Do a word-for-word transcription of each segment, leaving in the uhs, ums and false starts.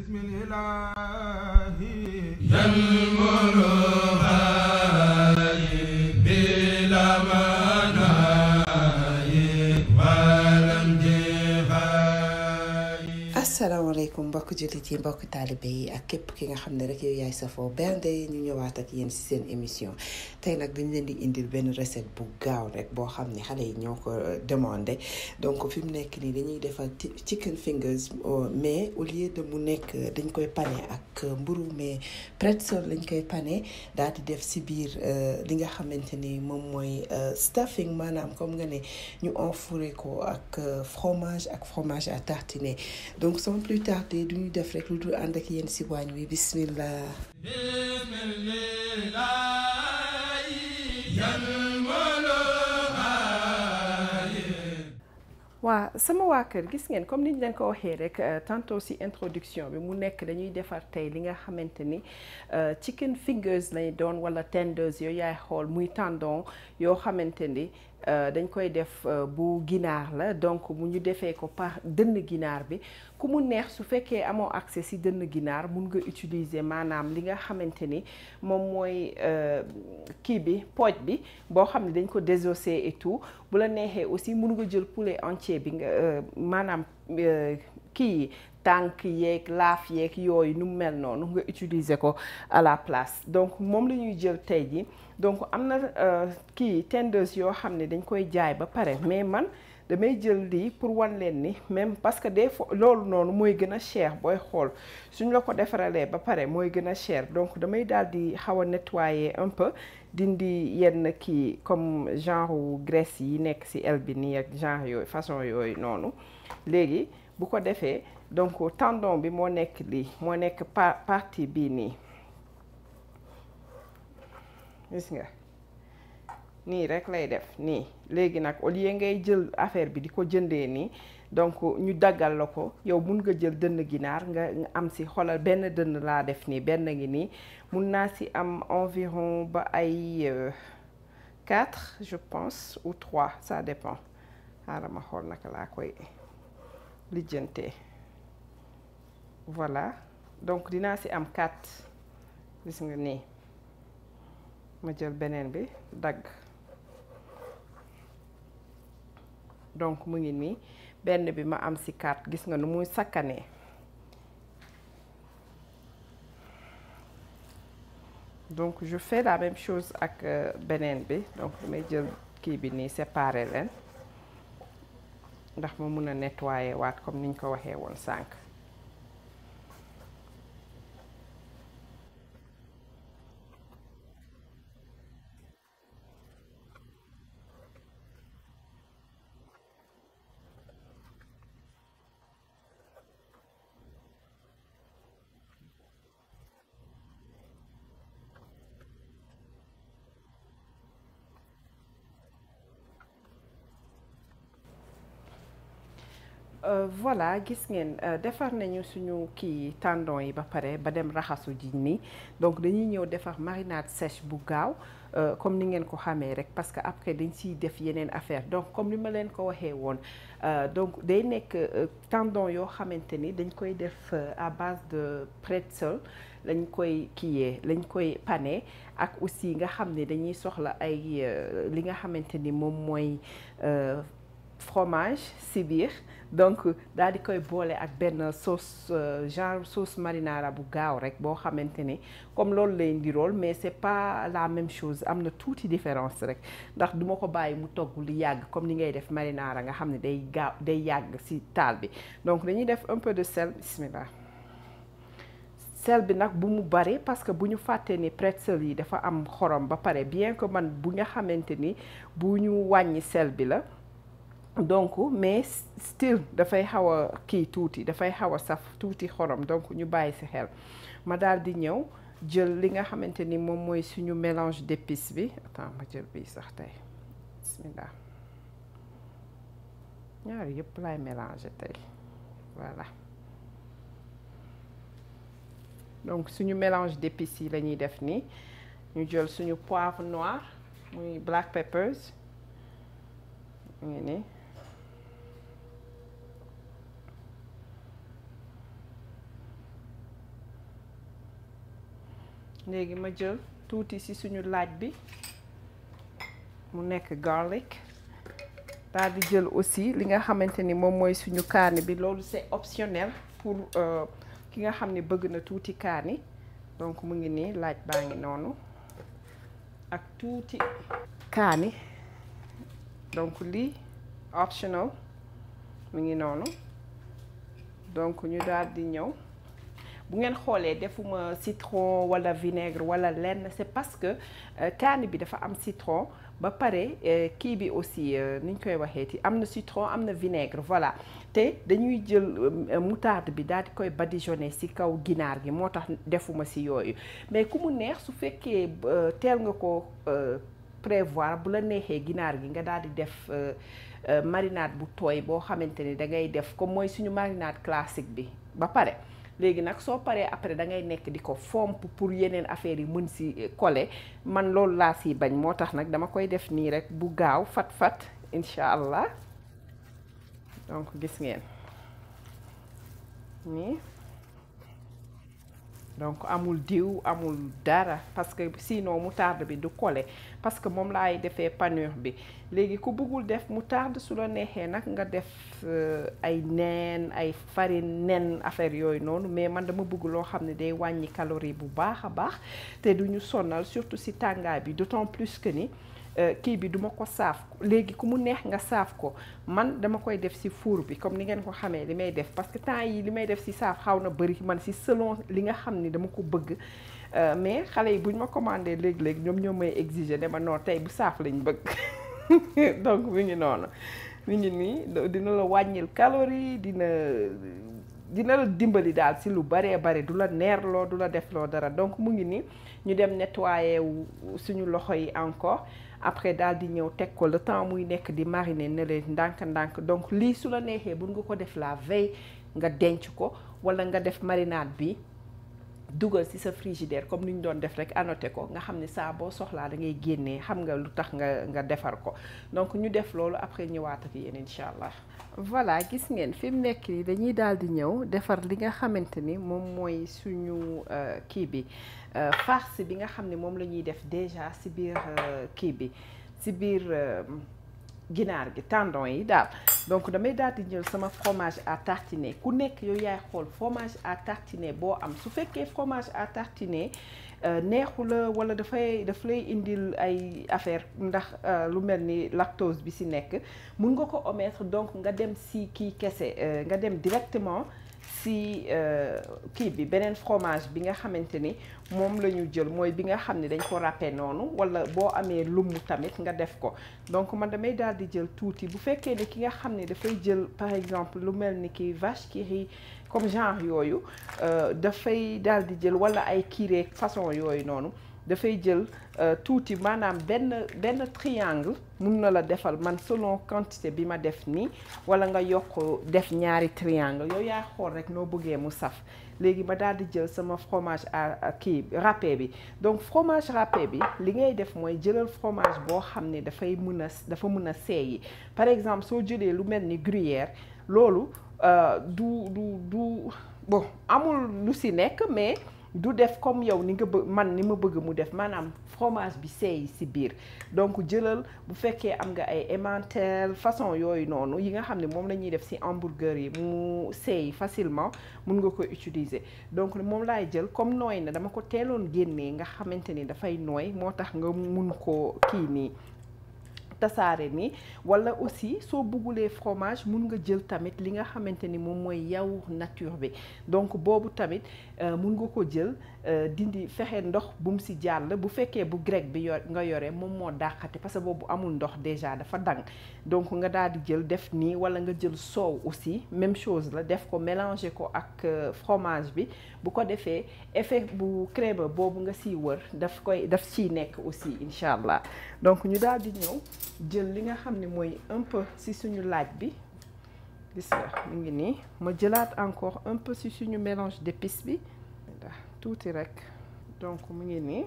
asalaamaaleykum mbokk jullit yi mbokk taalibe yi ak képp ki nga xam ne rek yow yaay safoo bernde ñu ñëwaat ak yéen ci seen émission tey nag dañ leen di indil benn recette bu gaaw rek boo xam ne xale yi ñoo ko demandé donc fi mu nekk nii dañuy defar chicken fingers mais au lieu de mu nekk dañ koy pané ak mburu mais pretzel lañ koy pané daal di def ci biir li nga xamante ni moom mooy stuffing maanaam comme nga ne ñu enfouré ko ak fromage ak fromage à tartiner donc sans plus tarder du ñu def rek lu dul ànd ak yéen ci waañ wi bismillah. waa sama waa kër gis ngeen comme ni ñu leen ko waxee rek tantôt ci introduction bi mu nekk dañuy defar tey li nga xamante ni chicken fingers lay doon wala tenders yooyu yaay xool muy tendon yoo xamante ni dañ koy def bu ginaar la donc mu ñu defee ko par dënn ginaar bi ku mu neex su fekkee amoo accès ci dënn ginaar mun nga utiliser maanaam li nga xamante ni moom mooy kii bi pooj bi boo xam ne dañ ko désossé et tout bu la neexee aussi mun nga jël poulet entier bi nga maanaam kii yi tànk yeeg laaf yeeg yooyu nu mu mel noonu nga utiliser ko à la place donc moom la ñuy jël tey ji donc am na kii tenders yoo xam ne dañ koy jaay ba pare mais man damay jël lii pour wan leen ni même parce que des fois loolu noonu mooy gën a cher booy xool suñ la ko defaralee ba pare mooy gën a cher donc damay daal di xaw a nettoyer un peu dindi yenn kii comme genre graisse yi nekk ci el bi nii ak genre yooyu façon yooyu noonu léegi bu ko defee donc tendon bi moo nekk lii moo nekk partie bii nii gis nga nii rek lay def nii léegi nag au lieu ngay jël affaire bi di ko jëndee nii donc ñu daggal la ko yow mun nga jël dënn ginaar nga am ci xoolal benn dënn laa def nii benn ngi nii mun naa ci am environ ba ay quatre je pense ou trois ça dépend xaaral ma xool naka laa koy lijjantee voilà donc dinaa ci am quatre gis nga nii ma jël beneen bi dagg donc mu ngi nii benn bi ma am ci quatre gis nga nu muy sakkanee donc je fais la même chose ak beneen bi donc damay jël kii bi nii séparer leen ndax ma mun a nettoyer waat comme niñ ko waxee woon sànq voilà gis ngeen defar nañu suñu kii tendon yi ba pare ba dem raxasu ji nii donc dañuy ñëw defar marinade sèche bu gaaw comme ni ngeen ko xamee rek parce que après dañ siy def yeneen affaire donc comme ni ma leen ko waxee woon donc day nekk tendon yoo xamante ni dañ koy def à base de pretzel lañ koy kiiyee lañ koy pané ak aussi nga xam ne dañuy soxla ay li nga xamante ni moom mooy fromage ci biir donc daal di koy boole ak benn sauce genre sauce marinara bu gaaw rek boo xamante ni comme loolu lay ndirool mais c'est pas la même chose am na tuuti différence rek ndax duma ko bàyyi mu togg lu yàgg comme ni ngay def marinara nga xam ne day gaaw day yàgg ci taal bi donc dañuy def un peu de sel bismillah sel bi nag bu mu bari parce que bu ñu fàttee ni pretzel yi dafa am xorom ba pare bien que man bu nga xamante ni bu ñu wàññi sel bi la donc mais still dafay xaw a kii tuuti dafay xaw a saf tuuti xorom donc ñu bàyyi ci xel ma daal di ñëw jël li nga xamante ni moom mooy suñu mélange d'épices bi attends ma jël bii sax tey bismillah ñaar yëpp laay mélanger tey voilà donc suñu mélange d'épices yi la ñuy def nii ñu jël suñu poivre noir muy black peppers mu ngi nii léegi ma jël tuuti ci suñu laaj bi mu nekk garlic daal di jël aussi li nga xamante ni moom mooy suñu kaani bi loolu c'est optionnel pour ki nga xam ne bëgg na tuuti kaani donc mu ngi nii laaj baa ngi noonu ak tuuti kaani donc lii optional mu ngi noonu donc ñu daal di ñëw bu ngeen xoolee defuma citron wala vinaigre wala lenn c'est parce que kaani bi dafa am citron ba pare kii bi aussi ni ñu koy waxee ti am na citron am na vinaigre voilà te dañuy jël moutarde bi daal di koy badigeonner ci kaw ginaar gi moo tax defuma ci yooyu mais ku mu neex su fekkee teel nga ko prévoir bu la neexee ginaar gi nga daal di def marinade bu tooy boo xamante ni da ngay def comme mooy suñu marinade classique bi ba pare léegi nag soo paree après da ngay nekk di ko fomp pour yeneen affaires yi mën ci coller man loolu laa ciy bañ moo tax nag dama koy def nii rek bu gaaw fat-fat incha allah donc gis ngeen nii donc amul diw amul dara parce que sinon moutarde bi du coller parce que moom laay defee panure bi léegi ku bëggul def moutarde su la neexee nag nga def ay nen ay farine nen affaire yooyu noonu mais man dama bëgg loo xam ne day wàññi calorie bu baax a baax te duñu sonal surtout ci tàngaay bi d'autant plus que ni kii bi duma ko saaf léegi ku mu neex nga saaf ko man dama koy def ci four bi comme ni ngeen ko xamee li may def parce que temps yi li may def ci saaf xaw na bari man ci selon li nga xam ni dama ko bëgg mais xale yi buñ ma commandé léeg-léeg ñoom ñoo may exiger ne ma non tey bu saaf lañ bëgg donc mi ngi noonu mi ngi nii dina la wàññil calorie dina dina la dimbali daal ci lu baree bare du la neerloo du la defloo dara donc mu ngi nii ñu dem nettoyer suñu loxo yi encore après daal di ñëw teg ko le temps muy nekk di mariner ne leen ndànk-ndànk donc lii su la neexee bun nga ko def la veille nga denc ko wala nga def marinade bi dugal ci sa frigidaire comme ni ñu doon def rek annoté ko nga xam ne saa boo soxlaa da ngay génnee xam nga lu tax nga nga defar ko donc ñu def loolu après ñëwaat ak yéen incha allah. voilà gis ngeen fi mu nekk nii dañuy daal di ñëw defar li nga xamante ni moom mooy suñu kii bi farce bi nga xam ne moom la ñuy def déjà ci biir kii bi ci biir ginaar gi tendon yi daal donc damay daal di jël sama fromage à tartiner ku nekk yow yaay xool fromage à tartiner boo am su fekkee fromage à tartiner neexu la wala dafay daf lay indil ay affaire ndax lu mel ni lactose bi ci nekk mun nga ko omettre donc nga dem ci kii kese nga dem directement ci kii bi beneen fromage bi nga xamante ni moom la ñu jël mooy bi nga xam ne dañ ko râpé noonu wala boo amee lumm tamit nga def ko donc man damay daal di jël tuuti bu fekkee ne ki nga xam ne dafay jël par exemple lu mel ni ki vache qui rit comme genre yooyu dafay daal di jël wala ay kiré façon yooyu noonu dafay jël tuuti maanaam benn benn triangle mun na la defal man selon quantité bi ma def nii wala nga yokk def ñaari triangle yow yaa xool rek noo bëggee mu saf léegi ma daal di jël sama fromage à kii râpé bi donc fromage râpé bi li ngay def mooy jëlal fromage boo xam ne dafay mën a dafa mën a seeyi par exemple soo jëlee lu mel ni gruyère loolu du du du bon amul lu ci nekk mais du def comme yow ni nga bëgg man ni ma bëgg mu def maanaam fromage bi seey ci biir donc jëlal bu fekkee am nga ay emmental façon yooyu noonu yi nga xam ne moom la ñuy def ci hamburger yi mu seey facilement mun nga ko utiliser donc moom laay jël comme nooy na dama ko teeloon génnee nga xamante ni dafay nooy moo tax nga mun ko kii nii tasaare ni wala aussi soo bëggulee fromage mun nga jël tamit li nga xamante ni moom mooy yaourt nature bi donc boobu tamit mun nga ko jël dindi fexe ndox bu mu ci jàll bu fekkee bu grec bi yor nga yore moom moo dàqate parce que boobu amul ndox déjà dafa dang donc nga daal di jël def nii wala nga jël soow aussi même chose la def ko mélanger ko ak fromage bi bu ko defee effet bu crème boobu nga ciy wër daf koy daf ciy nekk aussi incha allah donc ñu daal di ñëw jël li nga xam ne mooy un peu ci suñu laaj bi gis nga mu ngi nii ma jëlaat encore un peu ci suñu mélange d'épices bi tuuti rek donc mu ngi nii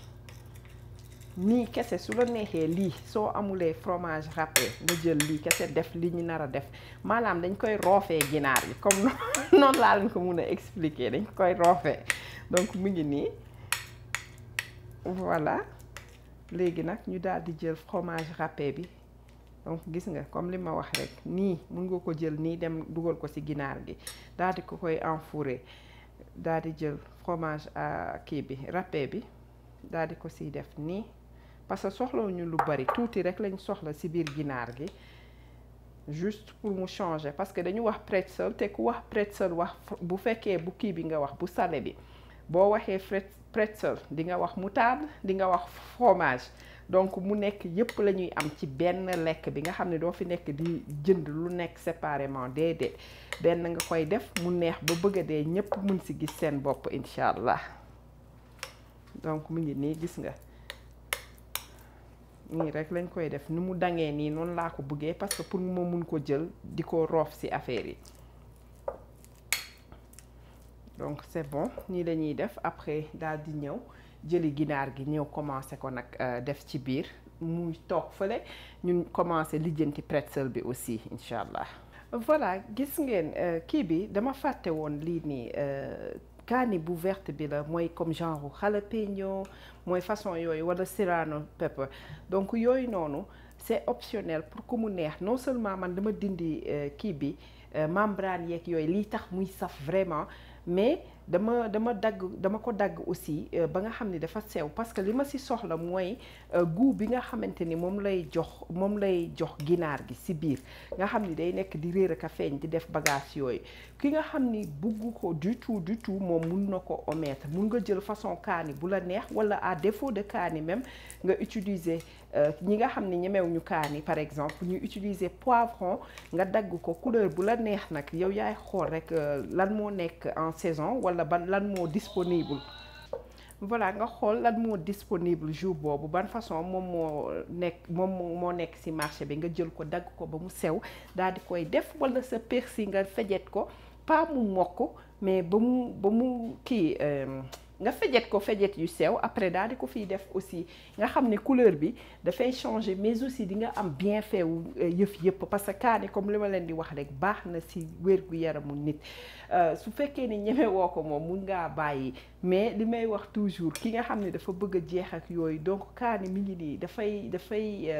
nii kese su la neexee lii soo amulee fromage râpé nga jël lii kese def li ñu nar a def maanaam dañ koy roofee ginaar yi comme noonu laa leen ko mun a expliquer dañ koy roofee donc mu ngi nii voilà léegi nag ñu daal di jël fromage râpé bi donc gis nga comme li ma wax rek nii mun nga ko jël nii dem dugal ko ci ginaar gi daal di ko koy enfourrer daal di jël fromage à kii bi râpé bi daal di ko ciy def nii parce que soxlawuñu lu bari tuuti rek lañ soxla ci biir ginaar gi juste pour mu changer parce que dañu wax pretzel te ku wax pretzel wax bu fekkee bu kii bi nga wax bu salé bi boo waxee pretzel di nga wax moutarde di nga wax fromage donc mu nekk yëpp la ñuy am ci benn lekk bi nga xam ne doo fi nekk di jënd lu nekk séparément déedéet benn nga koy def mu neex ba bëgg a dee ñëpp mun ci gis seen bopp incha allah donc mu ngi nii gis nga nii rek lañ koy def ni mu dangee nii noonu laa ko bëggee parce que pour ma mun ko jël di ko roof ci affaire yi donc c'est bon nii la ñuy def après daal di ñëw jëli ginaar gi ñëw commencé ko nag def ci biir muy toog fële ñun commencé lijjanti pretzel bi aussi incha allah. voilà gis ngeen kii bi dama fàtte woon lii nii kaani bu verte bi la mooy comme genre jalapeno mooy façon yooyu wala serrano pepper donc yooyu noonu c'est optionnel pour que mu neex non seulement man dama dindi kii bi membrane yeeg yooyu lii tax muy saf vraiment mais dama dama dagg dama ko dagg aussi ba nga xam ni dafa sew parce que li ma ci soxla mooy goût bi nga xamante ni moom lay jox moom lay jox ginaar gi ci biir nga xam ni day nekk di réer ak a feeñ di def bagage yooyu ki nga xam ni bugg ko du tout du tout moom mun na ko omettre mun nga jël façon kaani bu la neex wala à défaut de kaani même nga utiliser ñi nga xam ni ñemewuñu kaani par exemple ñu utiliser poivron nga dagg ko couleur bu la neex nag yow yaay xool rek lan moo nekk en saison wala ban lan moo disponible voilà nga xool lan moo disponible jour boobu ban façon moom moo nekk moom moo nekk ci marché bi nga jël ko dagg ko ba mu sew daal di koy def wala sa persil nga fejet ko pas mu mokk mais ba mu ba mu kii nga fejet ko fejet yu sew après daal di ko fiy def aussi nga xam ne couleur bi dafay changer mais aussi di nga am bienfait wu yëf yëpp parce que kaani comme li ma leen di wax rek baax na ci wér-gu-yaramu nit su fekkee ni ñeme woo ko moom mun ngaa bàyyi mais li may wax toujours ki nga xam ne dafa bëgg a jeex ak yooyu donc kaani mi ngi nii dafay dafay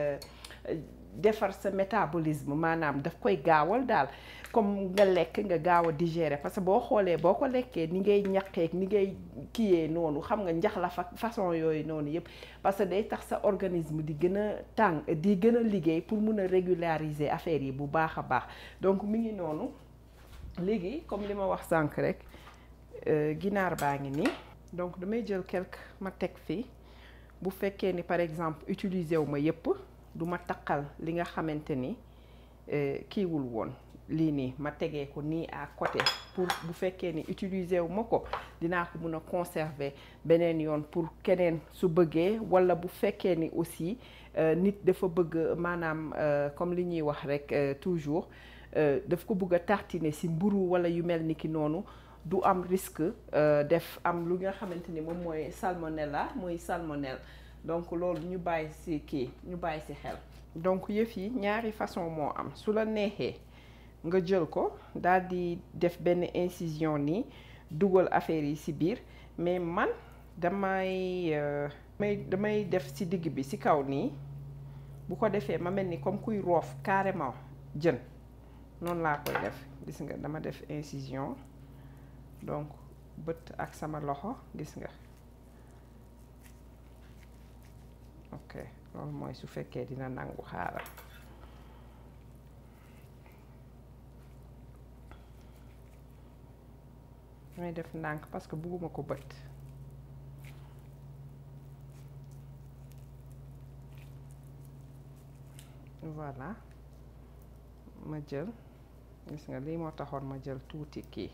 defar sa métabolisme maanaam daf koy gaawal daal comme nga lekk nga gaaw a digérer parce que boo xoolee boo ko lekkee ni ngay ñaqeek ni ngay kiyee noonu xam nga njax la fa façon yooyu noonu yëpp parce que day tax sa organisme di gën a tàng di gën a liggéey pour mun a régulariser affaire yi bu baax a baax donc mi ngi noonu léegi comme li ma wax sànq rek ginaar baa ngi nii donc damay jël quelque ma teg fii bu fekkee ni par exemple utiliser wu ma yëpp du ma taqal li nga xamante ni kiiwul woon lii nii ma tegee ko nii à côté pour bu fekkee ni utiliser wu ma ko dinaa ko mun a conserver beneen yoon pour keneen su bëggee walla bu fekkee ni aussi nit dafa bëgg maanaam comme li ñuy wax rek toujours daf ko bëgg a tartiner ci mburu walla yu mel ni ki noonu du am risque def am lu nga xamante ni moom mooy salmonella mooy salmonelle donc loolu ñu bàyyi ci kii ñu bàyyi ci xel donc yëf yi ñaari façon moo am su la neexee nga jël ko daal di def benn incision nii dugal affaire yi ci biir mais man damay damay damay def ci digg bi ci kaw nii bu ko defee ma mel ni comme kuy roof carrément jën noonu laa koy def gis nga dama def incision donc bët ak sama loxo gis nga ok loolu mooy su fekkee dina nangu xaaral may def ndànk parce que bugguma ko bët voilà ma jël gis nga lii moo taxoon ma jël tuuti kii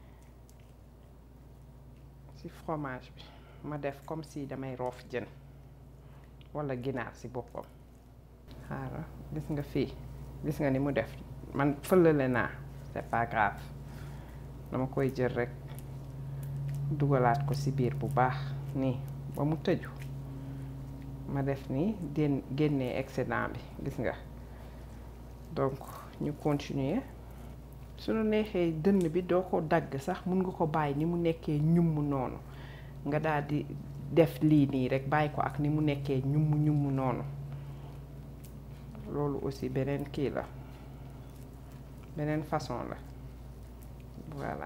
ci fromage bi ma def comme si damay roof jën walla ginaar ci boppam xaaral gis nga fii gis nga ni mu def man fëlale naa c'est pas grave dama koy jël rekk dugalaat ko ci biir bu baax nii ba mu tëju ma def nii den génnee excédent bi gis nga donc ñu continuer suñu neexee dënn bi doo ko dagg sax mun nga ko bàyyi ni mu nekkee ñum noonu nga daal di def lii nii rek bàyyi ko ak ni mu nekkee ñum ñum noonu loolu aussi beneen kii la beneen façon la voilà.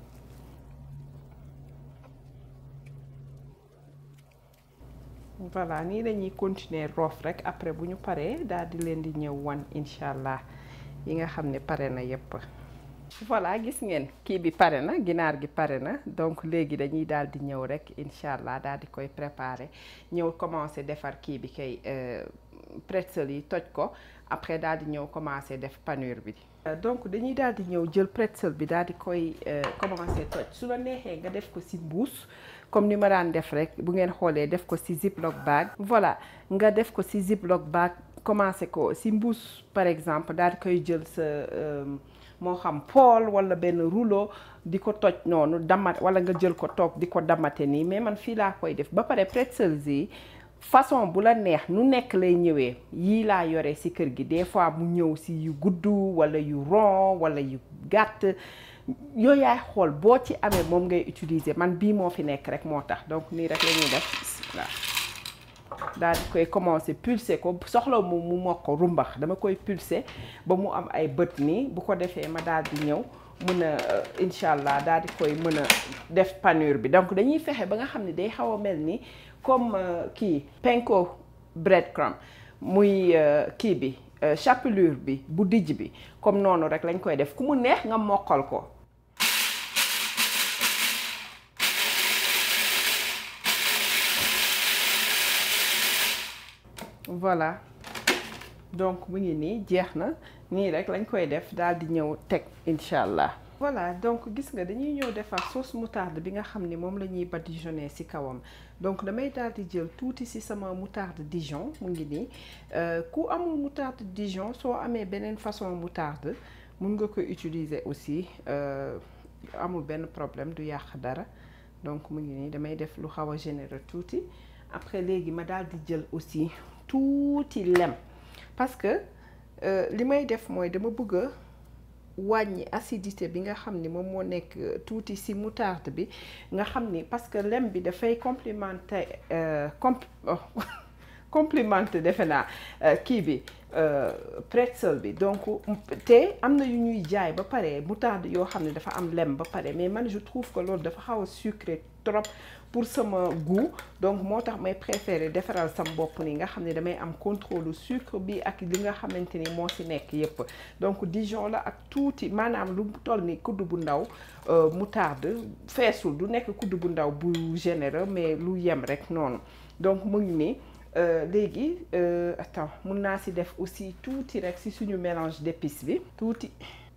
voilà nii lañuy continuer roof rek après bu ñu paree daal di leen di ñëw wan incha allah yi nga xam ne pare na yépp. voilà gis ngeen kii bi pare na ginaar gi pare na donc léegi dañuy daal di ñëw rek incha allah daal di koy préparer ñëw commencer defar kii bi kay pretzel yi toj ko après daal di ñëw commencer def panure bi. donc dañuy daal di ñëw jël pretzel bi daal di koy commencer toj su la neexee nga def ko ci mbuus comme ni ma daan def rek bu ngeen xoolee def ko ci ziploc bag. voilà nga def ko ci ziploc bag commencer ko ci mbuus par exemple daal di koy jël sa moo xam poêle wala benn rouleau di ko toj noonu damat wala nga jël ko toog di ko damate nii mais man fii laa koy def ba pare pretzels yi façon bu la neex nu nekk lay ñëwee yii laa yore ci kër gi des fois mu ñëw ci yu gudd wala yu rond wala yu gàtt yooyu yaay xool boo ci amee moom ngay utiliser man bii moo fi nekk rek moo tax donc nii rek la ñuy def waaw daal di koy commencer pulser ko soxla mu mu mokk rumbax dama koy pulser ba mu am ay bët nii bu ko defee ma daal di ñëw mën a incha allah daal di koy mën a def panure bi donc dañuy fexe ba nga xam ne day xaw a mel ni comme kii panko breadcrumb muy kii bi chapelure bi bu dijj bi comme noonu rek lañ koy def ku mu neex nga mokkal ko. voilà donc mu ngi nii jeex na nii rek lañ koy def daal di ñëw teg incha allah. voilà donc gis nga dañuy ñëw defar sauce moutarde bi nga xam ni moom la ñuy badigeonner ci kawam donc damay daal di jël tuuti ci sama moutarde Dijon mu ngi nii ku amul moutarde Dijon soo amee beneen façon moutarde mun nga koy utiliser aussi amul benn problème du yàq dara donc mu ngi nii damay def lu xaw a généreux tuuti après léegi ma daal di jël aussi tuuti lem parce que li may def mooy dama bëgg a wàññi acidité bi nga xam ni moom moo nekk tuuti ci moutarde bi nga xam ni parce que lem bi dafay complimenter comp complimenter defe naa kii bi pretzel bi donc te am na yu ñuy jaay ba pare moutarde yoo xam ne dafa am lem ba pare mais man je trouve que loolu dafa xaw a sucré trop pour sama goût donc moo tax may préférer defaral sam bopp ni nga xam ne damay am contrôle sucre bi ak li nga xamante ni moo ci nekk yépp donc Dijon la ak tuuti maanaam lu toll ni kudd bu ndaw moutarde feesul du nekk kudd bu ndaw bu généreux mais lu yem rek noonu donc mu ngi nii léegi attends mun naa ci def aussi tuuti rek ci suñu mélange d'épices bi tuuti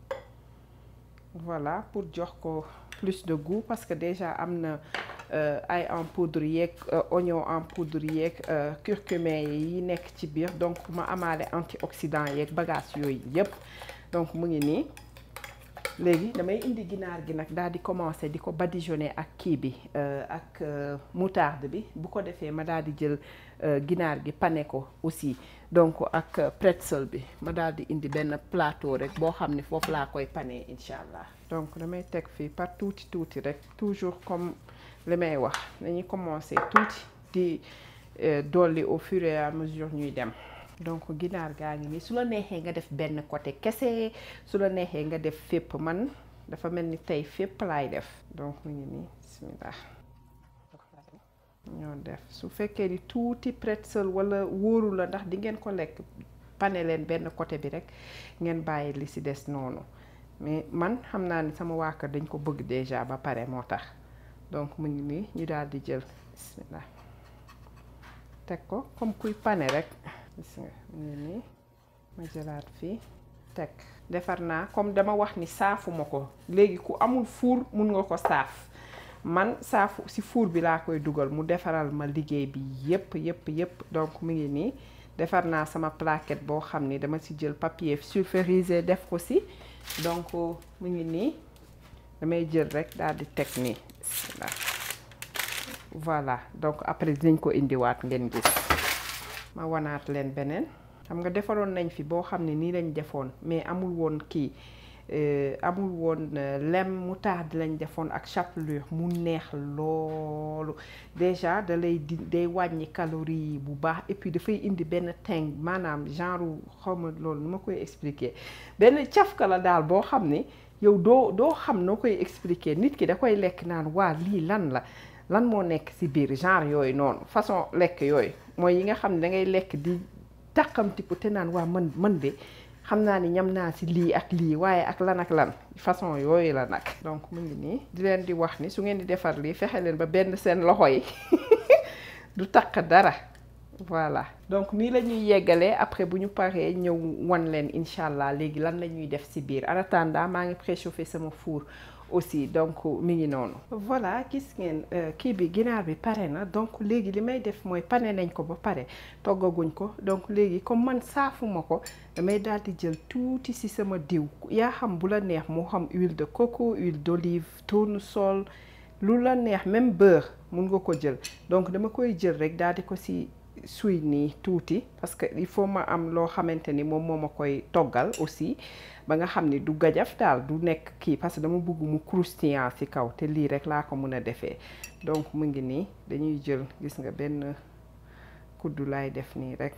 voilà pour jox ko plus de goût parce que déjà am na ail en poudre yeeg oignon en poudre yeeg curcumin yi nekk ci biir donc ma amaale antioxydant yeeg bagage yooyu yépp donc mu ngi nii léegi damay indi ginaar gi nag daal di commencer di ko badigeonner ak kii bi ak moutarde bi bu ko defee ma daal di jël ginaar gi pané ko aussi donc ak pretzel bi ma daal di indi benn plateau rek boo xam ne foofu laa koy pané incha allah. donc damay teg fii par tuuti tuuti rek toujours comme li may wax dañuy commencer tuuti di dolli au fur et à mesure ñuy dem. donc ginaar gaa ngi nii su la neexee nga def benn côté kese su la neexee nga def fépp man dafa mel ni tey fépp laay def donc mu ngi nii bismillah ñoo def su fekkee ni tuuti pretzel wala wóoru la ndax di ngeen ko lekk pane leen benn côté bi rek ngeen bàyyi li ci des noonu mais man xam naa ni sama waa kër dañ ko bëgg déjà ba pare moo tax donc mu ngi nii ñu daal di jël bismillah teg ko comme kuy pane rek gis nga nii nii ma jëlaat fii teg defar naa comme dama wax ni saafuma ko léegi ku amul four mun nga ko saaf man saafu ci four bi laa koy dugal mu defaral ma liggéey bi yépp yépp yépp donc mu ngi nii defar naa sama plaquette boo xam ni dama ci jël papier sulfurisé def ko ci donc mu ngi nii damay jël rek daal di teg nii voilà donc après dinañ ko indiwaat ngeen gis ma wanaat leen beneen xam nga defaroon nañ fi boo xam ne nii lañ defoon mais amul woon kii amul woon lem moutarde lañ defoon ak chapelure mu neex loolu déjà da lay di day wàññi calories yi bu baax et puis dafay indi benn teng maanaam genre xawma loolu nu ma koy expliquer benn cafka la daal boo xam ni yow doo doo xam noo koy expliquer nit ki da koy lekk naan waa lii lan la lan moo nekk ci biir genre yooyu noonu façon lekk yooyu mooy yi nga xam ne da ngay lekk di tàqamtiku te naan waa man man de xam naa ni ñam naa ci lii ak lii waaye ak lan ak lan façon yooyu la nag donc mu ngi nii di leen di wax ni su ngeen di defar lii fexe leen ba benn seen loxo yi du taq dara voilà donc nii la ñuy yeggalee après bu ñu paree ñëw wan leen incha allah léegi lan la ñuy def ci biir en attendant maa ngi préchauffer sama four aussi donc mi ngi noonu voilà gis ngeen kii bi ginaar bi pare na donc léegi li may def mooy pane nañ ko ba pare toggaguñ ko donc léegi comme man saafuma ko damay daal di jël tuuti ci sama diw yaa xam bu la neex moo xam huile de coco huile d'olive tournesol lu la neex même beurre mun nga ko jël donc dama koy jël rek daal di ko ci suy nii tuuti parce que il faut ma am loo xamante ni moom moo ma koy toggal aussi ba nga xam ni du gajaf daal du nekk kii parce que dama bëgg mu croustillant ci kaw te lii rek laa ko mën a defee donc mu ngi nii dañuy jël gis nga benn kuddu laay def nii rek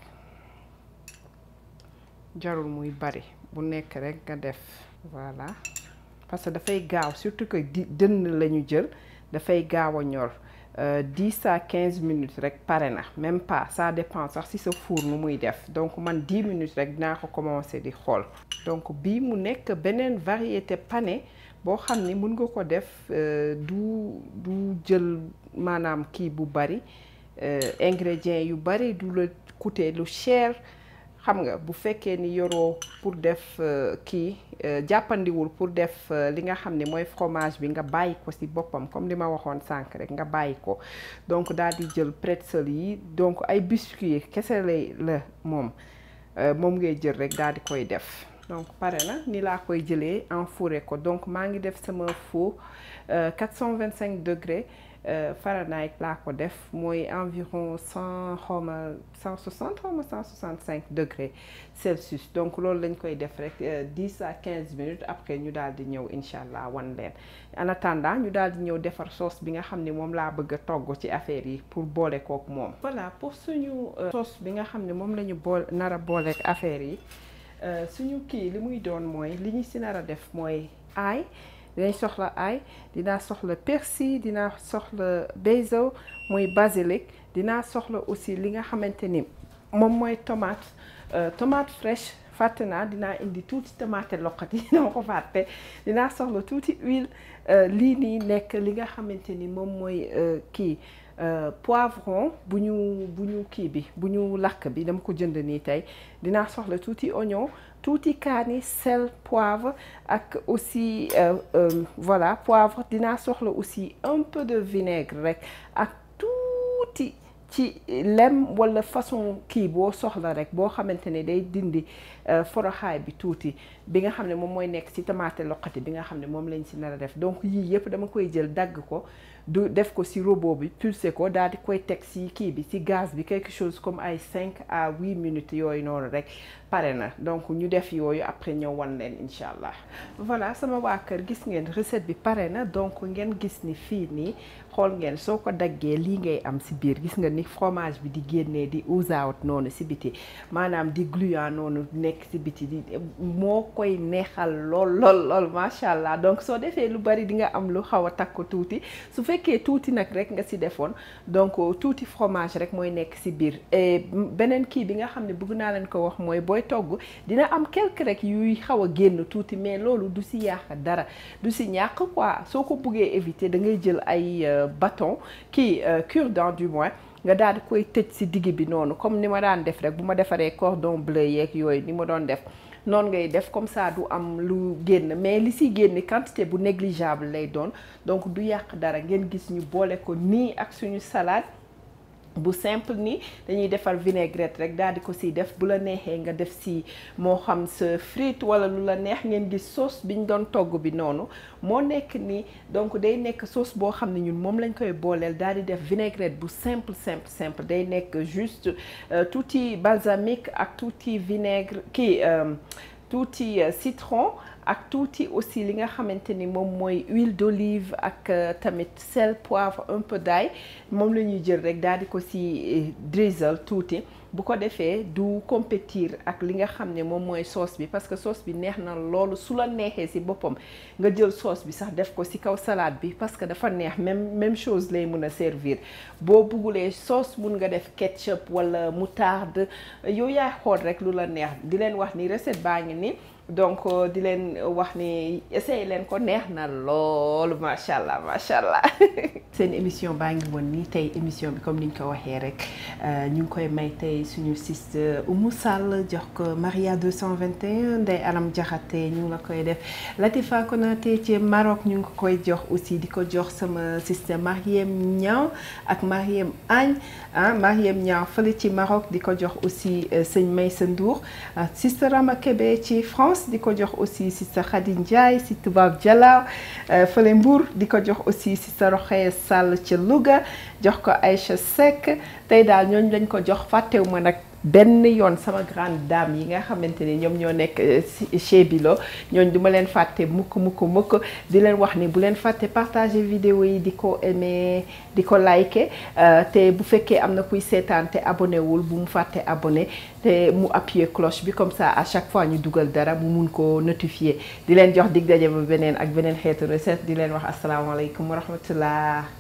jarul muy bari bu nekk rek nga def voilà parce que dafay gaaw surtout que di dënn la ñu jël dafay gaaw a ñor dix à quinze minutes rek pare na même pas ça dépend sax ci sa four nu muy def donc man dix minutes rek dinaa ko commencer di xool donc bii mu nekk beneen variété pané boo xam ni mun nga ko def du du jël maanaam kii bu bari ingrédients yu bari du la coûter lu cher xam nga bu fekkee ni yoroo pour def kii jàppandiwul pour def li nga xam ne mooy fromage bi nga bàyyi ko ci boppam comme li ma waxoon sànq rek nga bàyyi ko donc daal di jël pretzel yi donc ay biscuits kese lay la moom moom ngay jël rek daal di koy def donc pare na ni laa koy jëlee enfouré ko donc maa ngi def sama four quatre cent vingt-cinq degrés Fahrenheit laa ko def mooy environ cent xawma cent soixante xawma cent soixante-cinq degrés Celsius donc loolu lañ koy def rek dix à quinze minutes après ñu daal di ñëw incha allah wan leen en attendant ñu daal di ñëw defar sauce bi nga xam ne moom laa bëgg a togg ci affaire yi pour boole kook moom. voilà pour suñu sauce bi nga xam ne moom la ñu boole nar a booleek affaire yi suñu kii li muy doon mooy li ñu si nar a def mooy ail. dinañ soxla ail dinaa soxla persil dinaa soxla basil mooy basilic dinaa soxla aussi li nga xamante ni moom mooy tomate tomate fraîche fàtte naa dinaa indi tuuti tomate loqati dama ko fàtte dinaa soxla tuuti huile lii nii nekk li nga xamante ni moom mooy kii poivron bu ñu bu ñu kii bi bu ñu lakk bi dama ko jënd nii tey dinaa soxla tuuti oignon tuuti kaani sel poivre ak aussi euh, euh, voilà poivre dinaa soxla aussi un peu de vinaigre rek ak tuuti ci lem wala façon kii boo soxla rek boo xamante ne day dindi foroxaay bi tuuti bi nga xam ne moom mooy nekk ci tomate loqati bi nga xam ne moom lañ ci nar a def donc yii yëpp dama koy jël dagg ko du def ko ci robot bi pulsé ko daal di koy teg ci kii bi ci gaz bi quelque chose comme ay cinq à huit minutes yooyu noonu rek pare na donc ñu def yooyu après ñëw wan leen incha allah. voilà sama waa kër gis ngeen recette bi pare na donc ngeen gis ni fii nii xool ngeen soo ko daggee lii ngay am ci biir gis nga ni fromage bi di génnee di ooze out noonu ci biti maanaam di gluant noonu nekk ci biti di moo koy neexal lool lool lool macha allah donc soo defee lu bari di nga am lu xaw a takk ko tuuti su fekkee tuuti nag rek nga ci defoon donc tuuti fromage rek mooy nekk ci biir et beneen kii bi nga xam ne bëgg naa leen ko wax mooy booy togg dina am quelque rek yuy xaw a génn tuuti mais loolu du ci yàq dara du ci ñàkk quoi soo ko bëggee éviter da ngay jël ay bâton kii cure-dent du moins nga daal di koy tëj ci digg bi noonu comme ni ma daan def rek bu ma defaree cordon bleu yeeg yooyu ni ma doon def noonu ngay def comme ça du am lu génn mais li ci génn quantité bu négligeable lay doon donc du yàq dara ngeen gis ñu boole ko nii ak suñu salade bu simple ni dañuy defar vinaigrette rek daal di ko siy def bu la neexee nga def si moo xam sa frite wala lu la neex ngeen gis sauce biñ doon togg bi noonu moo nekk nii donc day nekk sauce boo xam ne ñun moom lañ koy booleel daal di def vinaigrette bu simple simple simple day nekk juste tuuti balsamique ak tuuti vinaigre kii tuuti citron ak tuuti aussi li nga xamante ni moom mooy huile d'olive ak tamit sel poivre un peu d'ail moom la ñuy jël rek daal di ko ci drizzle tuuti bu ko defee du compétir ak li nga xam ne moom mooy sauce bi parce que sauce bi neex na loolu su la neexee ci boppam nga jël sauce bi sax def ko ci kaw salade bi parce que dafa neex même même chose lay mën a servir boo buggulee sauce mun nga def ketchup wala moutarde yow yaay xool rek lu la neex di leen wax ni recette baa ngi ni donc di leen wax ni essayé leen ko neex na loolu macha allah macha allah. seen émission baa ngi woon nii tey émission bi comme ni ñu ko waxee rek ñu ngi koy may tey suñu sister Oumou Sall jox ko Maria deux cent vingt et un Ndeye Alam Diakhaté ñu ngi la koy def Latifa Konaté ci Maroc ñu ngi ko koy jox aussi di ko jox sama sister Mariem Niang ak Mariem Agne ah Mariem Niang fële ci Maroc di ko jox aussi sëñ Maysa Ndour sister Rama Kébé ci France di ko jox aussi sister Khady Ndiaye si Toubab Dialaw fële Mbour di ko jox aussi sister Rokhaya Sall ci Louga jox ko Aïcha Seck tey daal ñooñu lañ ko jox fàttewu ma nag benn yoon sama grande dame yi nga xamante ni ñoom ñoo nekk chez Bilo ñooñ duma leen fàtte mukk mukk mukk di leen wax ni bu leen fàtte partager vidéo yi di ko aimer di ko liker te bu fekkee am na kuy seetaan te abonné wul bu mu fàtte abonné te mu appuyer cloche bi comme ça à chaque fois ñu dugal dara mu mun ko notifier di leen jox dig daje ba beneen ak beneen xeetu recette di leen wax asalaamaaleykum wa rahmatullah.